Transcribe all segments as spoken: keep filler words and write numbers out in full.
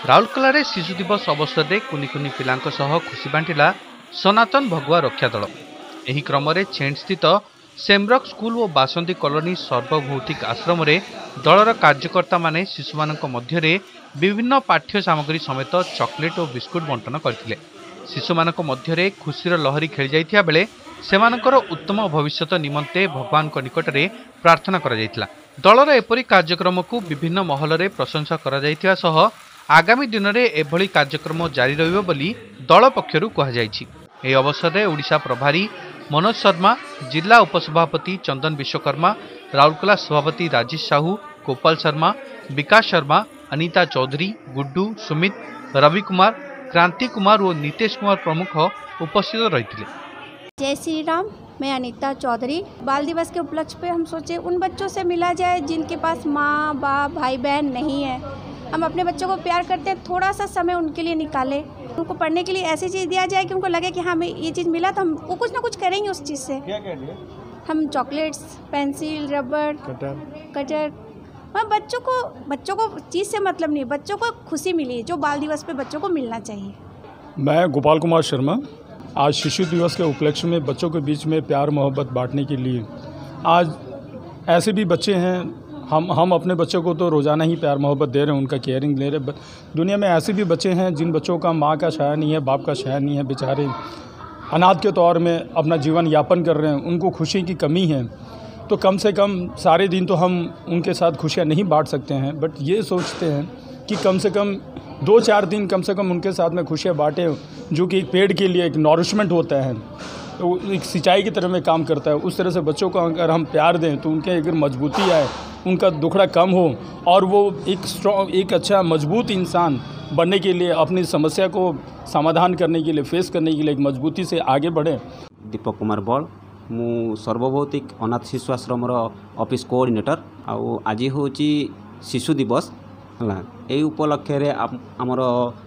राउरकेला शिशु दिवस अवसर में कुनि कुनि पिलांक सह खुशी बांटिला सनातन भगुआ रक्षा दल। एही क्रम में छेड़ स्थित सेमरक स्कूल और बासंती कॉलोनी सर्वभौतिक आश्रम रे दलर कार्यकर्ता माने शिशु मानक मध्य विभिन्न पाठ्य सामग्री समेत चॉकलेट और बिस्कुट बंटन करथिले। शिशु मानक मध्य खुशीर लहरी खेली जाइथिया बेले सेमानकर उत्तम भविष्यत निमंते भगवान को निकट में प्रार्थना करा जाइथिला। दलर एपरी कार्यक्रम को विभिन्न महल में प्रशंसा करा जाइथिया सह आगामी दिन में एभली कार्यक्रम जारी रहिबो बोली दल पक्षरु कहा जाइछि। एही अवसर में ओडिशा प्रभारी मनोज शर्मा, जिला उपसभापति चंदन विश्वकर्मा, राउरकेला सभापति राजेश साहू, गोपाल शर्मा, विकास शर्मा, अनीता चौधरी, गुड्डू, सुमित, रवि कुमार, क्रांति कुमार और नीतेश कुमार प्रमुख उपस्थित रही। जय श्री राम। मैं अनीता चौधरी। बाल दिवस के उपलक्ष्य पे हम सोचे उन बच्चों से मिला जाए जिनके पास माँ बाप भाई बहन नहीं है। हम अपने बच्चों को प्यार करते हैं, थोड़ा सा समय उनके लिए निकालें, उनको पढ़ने के लिए ऐसी चीज़ दिया जाए कि उनको लगे कि हाँ हमें ये चीज़ मिला तो हम वो कुछ ना कुछ करेंगे उस चीज़ से। क्या क्या दिया? हम chocolates, pencil, rubber, cutter cutter हाँ, बच्चों को बच्चों को चीज़ से मतलब नहीं, बच्चों को खुशी मिली जो बाल दिवस पे बच्चों को मिलना चाहिए। मैं गोपाल कुमार शर्मा। आज शिशु दिवस के उपलक्ष्य में बच्चों के बीच में प्यार मोहब्बत बांटने के लिए आज ऐसे भी बच्चे हैं, हम हम अपने बच्चों को तो रोज़ाना ही प्यार मोहब्बत दे रहे हैं, उनका केयरिंग ले रहे हैं। दुनिया में ऐसे भी बच्चे हैं जिन बच्चों का माँ का शाया नहीं है, बाप का शाया नहीं है, बेचारे अनाथ के तौर में अपना जीवन यापन कर रहे हैं, उनको खुशी की कमी है। तो कम से कम सारे दिन तो हम उनके साथ खुशियाँ नहीं बांट सकते हैं, बट ये सोचते हैं कि कम से कम दो चार दिन कम से कम उनके साथ में खुशियाँ बांटें, जो कि एक पेड़ के लिए एक नॉरिशमेंट होता है, तो एक सिंचाई की तरह में काम करता है। उस तरह से बच्चों को अगर हम प्यार दें तो उनके अगर मजबूती आए, उनका दुखड़ा कम हो और वो एक स्ट्रॉन्ग एक अच्छा मजबूत इंसान बनने के लिए, अपनी समस्या को समाधान करने के लिए, फेस करने के लिए एक मजबूती से आगे बढ़े। दीपक कुमार बल, मु सर्वभौतिक अनाथ शिशु आश्रम ऑफिस कोऑर्डिनेटर। आउ आज हूँ शिशु दिवस है, यही उपलक्ष्य आमर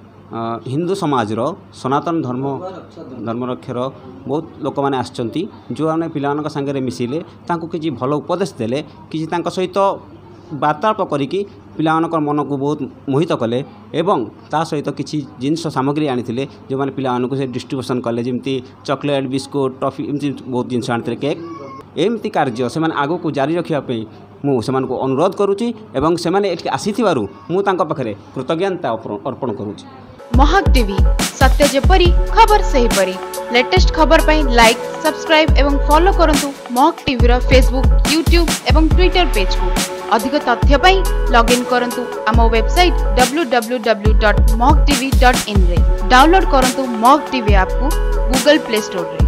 हिंदू समाज रो सनातन धर्म धर्मरक्षर बहुत लोक मैंने आसचंती, जो आने पिलानक संगे मिसिले तांको किछि भल उपदेश देले, किछि तांको सहित वार्तालाप करिकि पिलानकर मन को बहुत मोहित कले एवं ता सहित किछि जिनस सामग्री आनिथिले जो माने पिलानक से डिस्ट्रीब्यूशन कले, जेमती चॉकलेट, बिस्कुट, टॉफी, एमती बहुत जिनस आनिथिले, केक। एमती कार्य से आगो को जारी रखिया पे मु सेमान को अनुरोध करूची एवं सेमाने एठी आसीथिबारु मु तांको पाखरे कृतज्ञता अर्पण करूची। महक टीवी सत्य जेपरी खबर सही परी। लेटेस्ट खबर पाई लाइक, सब्सक्राइब एवं फॉलो करंतु महक टीवी रो फेसबुक, यूट्यूब एवं ट्विटर पेज को। अधिक तथ्य पाई लॉग इन करंतु आम website W W W dot Mahak TV dot in रे। डाउनलोड करंतु महक टीवी ऐप को गूगल प्ले स्टोर रे।